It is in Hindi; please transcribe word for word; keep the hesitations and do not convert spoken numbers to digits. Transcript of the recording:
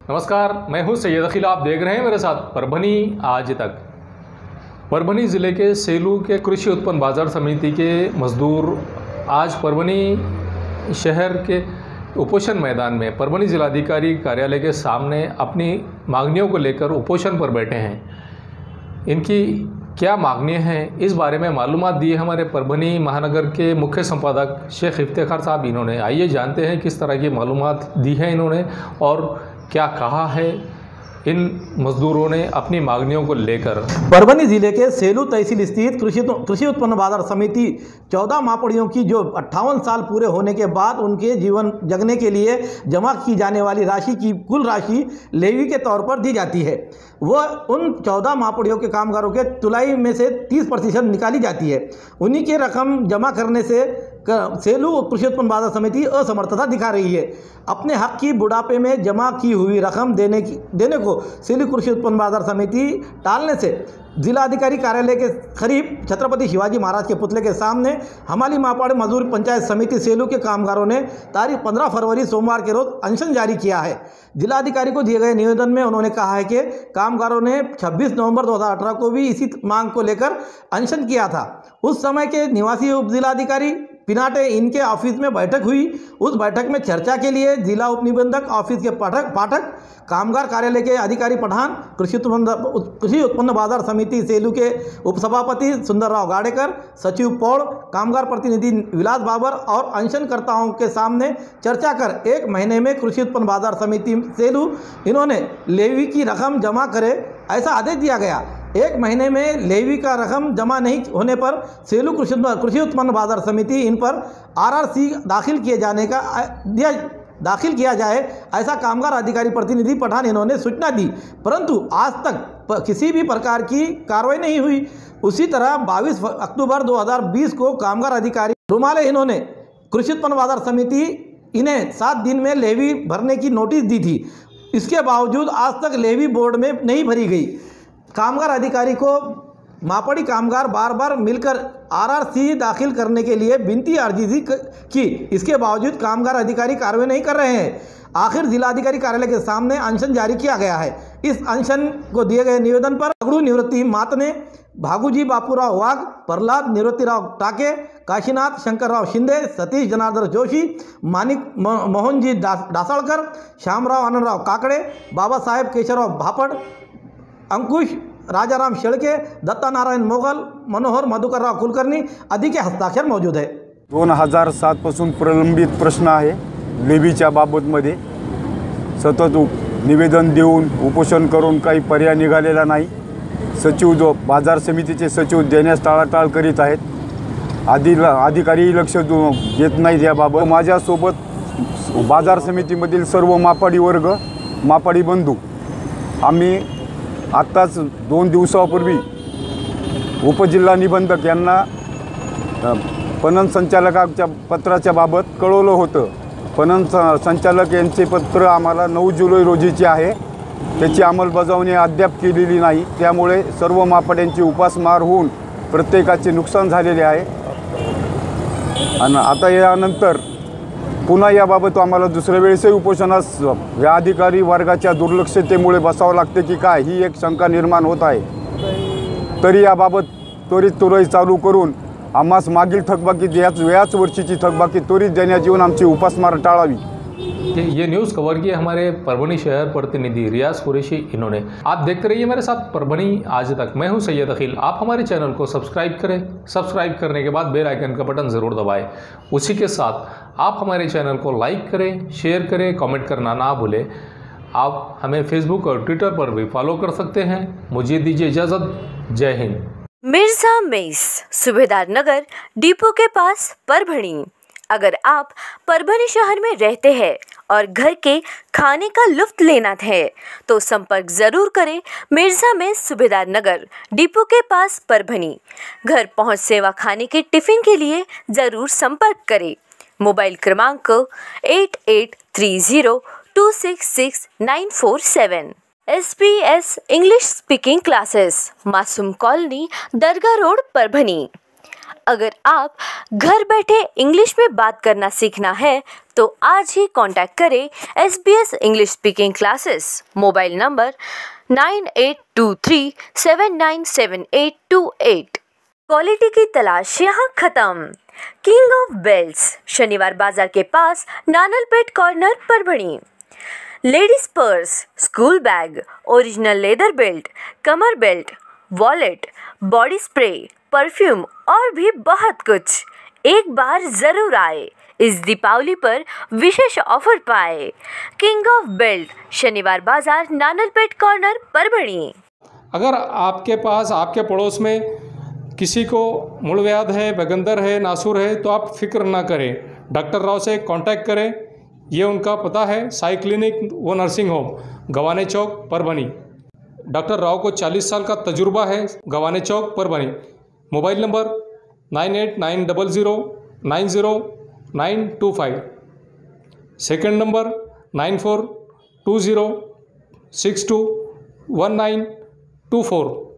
नमस्कार, मैं हूं सैयद अखिल। आप देख रहे हैं मेरे साथ परभनी आज तक। परभनी ज़िले के सेलू के कृषि उत्पन्न बाजार समिति के मजदूर आज परभनी शहर के उपोषण मैदान में परभनी जिलाधिकारी कार्यालय के सामने अपनी मांगनियों को लेकर उपोषण पर बैठे हैं। इनकी क्या मांगनियाँ हैं, इस बारे में मालूमात दी है हमारे परभनी महानगर के मुख्य संपादक शेख इफ्तिखार साहब। इन्होंने आइए जानते हैं किस तरह की मालूमात दी है इन्होंने और क्या कहा है इन मजदूरों ने अपनी मांगनियों को लेकर। परभनी जिले के सेलू तहसील स्थित कृषि कृषि उत्पन्न बाजार समिति चौदह मापड़ियों की जो अट्ठावन साल पूरे होने के बाद उनके जीवन जगने के लिए जमा की जाने वाली राशि की कुल राशि लेवी के तौर पर दी जाती है। वह उन चौदह मापड़ियों के कामगारों के तुलाई में से तीस प्रतिशत निकाली जाती है। उन्हीं के रकम जमा करने से सेलू कृषि उत्पन्न बाजार समिति असमर्थता दिखा रही है। अपने हक की बुढ़ापे में जमा की हुई रकम देने की देने को सेलू कृषि उत्पन्न बाजार समिति टालने से जिलाधिकारी कार्यालय के करीब छत्रपति शिवाजी महाराज के पुतले के सामने हमाली मापाड़ मजदूर पंचायत समिति सेलू के कामगारों ने तारीख पंद्रह फरवरी सोमवार के रोज अनशन जारी किया है। जिलाधिकारी को दिए गए निवेदन में उन्होंने कहा है कि कामगारों ने छब्बीस नवंबर दो हज़ार अठारह को भी इसी मांग को लेकर अनशन किया था। उस समय के निवासी उप जिलाधिकारी पिनाटे इनके ऑफिस में बैठक हुई। उस बैठक में चर्चा के लिए जिला उप निबंधक ऑफिस के पाठक पाठक कामगार कार्यालय के अधिकारी पठान, कृषि उत्पन्न कृषि उत्पन्न बाजार समिति सेलू के उपसभापति सुंदरराव गाड़ेकर, सचिव पौड़, कामगार प्रतिनिधि विलास बाबर और अनशनकर्ताओं के सामने चर्चा कर एक महीने में कृषि उत्पन्न बाजार समिति सेलू इन्होंने लेवी की रकम जमा करे ऐसा आदेश दिया गया। एक महीने में लेवी का रकम जमा नहीं होने पर सेलू कृषि कृषि उत्पन्न बाजार समिति इन पर आरआरसी दाखिल किए जाने का दिया दाखिल किया जाए ऐसा कामगार अधिकारी प्रतिनिधि पठान इन्होंने सूचना दी, परंतु आज तक किसी भी प्रकार की कार्रवाई नहीं हुई। उसी तरह बाईस अक्टूबर दो हज़ार बीस को कामगार अधिकारी रुमाले इन्होंने कृषि उत्पन्न बाजार समिति इन्हें सात दिन में लेवी भरने की नोटिस दी थी। इसके बावजूद आज तक लेवी बोर्ड में नहीं भरी गई। कामगार अधिकारी को मापड़ी कामगार बार बार मिलकर आरआरसी दाखिल करने के लिए विनती अर्जी की, इसके बावजूद कामगार अधिकारी कार्रवाई नहीं कर रहे हैं। आखिर जिलाधिकारी कार्यालय के सामने अनशन जारी किया गया है। इस अनशन को दिए गए निवेदन पर अगड़ू निवृत्ति मातने, भागूजी बापूराव वाघ, प्रहलाद निवृत्तिराव टाके, काशीनाथ शंकरराव शिंदे, सतीश जनार्दन जोशी, मानिक मोहनजी डासाळकर, श्यामराव आनंदराव काकडे, बाबासाहेब केशवराव भापड़, अंकुश राजाराम शेळके, दत्ता नारायण मोगल, मनोहर मधुकरराव कुलकर्णी आदि के हस्ताक्षर मौजूद है। दोन हजार सातपासून प्रलंबित प्रश्न आहे लेवीच्या बाबतमध्ये। सतत निवेदन देऊन उपोषण करून काही पर्याय निघालेला नाही। सचिव जो बाजार समितीचे सचिव देण्यास टाळाटाळ करीत आहेत। आधी अधिकारी लक्ष देत नाहीत याबाबत। माझ्यासोबत बाजार समितीमधील सर्व मापाडी वर्ग, मापाडी बंधू आम्ही आत्ताच दोन दिवसापूर्वी उपजिल्हा निबंधक यांना पणन संचालकाच्या पत्राच्या बाबत कळवलं होतं। पणन संचालक यांचे पत्र आम्हाला नऊ जुलै रोजीचे आहे, त्याची अंमलबजावणी अद्याप केलेली नाही। त्यामुळे सर्व मापाड्यांची उपासमार होऊन प्रत्येकाचे नुकसान झालेले आहे आणि आता यानंतर पुन्हा याबाबत आम्हाला दुसऱ्या वेळेसही उपोषणास या अधिकारी वर्गाच्या दुर्लक्षतेमुळे बसावं लागते की काय ही एक शंका निर्माण होत आहे। तरी याबाबत त्वरित त्वरित चालू करून आम्हास मागील थकबाकी याच याच वर्षीची थकबाकी त्वरित देण्यात येऊन आमची उपासमार टाळावी। ये न्यूज़ कवर किया हमारे परभनी शहर प्रतिनिधि रियाज कुरैशी इन्होंने। आप देखते रहिए मेरे साथ परभनी आज तक। मैं हूं सैयद अखिल। आप हमारे चैनल को सब्सक्राइब करें। सब्सक्राइब करने के बाद बेल आइकन का बटन ज़रूर दबाएं। उसी के साथ आप हमारे चैनल को लाइक करें, शेयर करें, कमेंट करना ना भूलें। आप हमें फेसबुक और ट्विटर पर भी फॉलो कर सकते हैं। मुझे दीजिए इजाज़त। जय हिंद। मिर्जा मेस, सुबेदार नगर, डिपो के पास, परभणी। अगर आप परभनी शहर में रहते हैं और घर के खाने का लुत्फ लेना है तो संपर्क ज़रूर करें मिर्जा में सुबेदार नगर, डिपो के पास, परभनी। घर पहुंच सेवा खाने के टिफ़िन के लिए ज़रूर संपर्क करें। मोबाइल क्रमांक eight eight three zero two six six nine four seven. S P S English speaking classes, Masoom colony, Dargah road, Parbhani. अगर आप घर बैठे इंग्लिश में बात करना सीखना है तो आज ही कांटेक्ट करें S B S English speaking classes. Mobile number nine eight two three seven nine seven eight two eight. Quality की तलाश यहाँ खत्म। King of belts, Shaniwar Bazaar के पास, Nanalpeth corner, Parbhani. Ladies purse, school bag, original leather belt, कमर belt, wallet, body spray, perfume और भी बहुत कुछ। एक बार जरूर आए, इस दीपावली पर विशेष ऑफर पाए। King of belt, Shaniwar Bazaar, नानलपेट corner, Parbhani. अगर आपके पास, आपके पड़ोस में किसी को मूलव्याध है, बगंदर है, नासूर है, तो आप फिक्र ना करें, डॉक्टर राव से कांटेक्ट करें। ये उनका पता है, साई क्लिनिक व nursing home, Gavane Chowk, Parbhani. Doctor Rao को चालीस साल का तजुर्बा है, Gavane Chowk, Parbhani. Mobile number nine eight nine double zero nine zero nine two five. Second number nine four two zero six two one nine two four.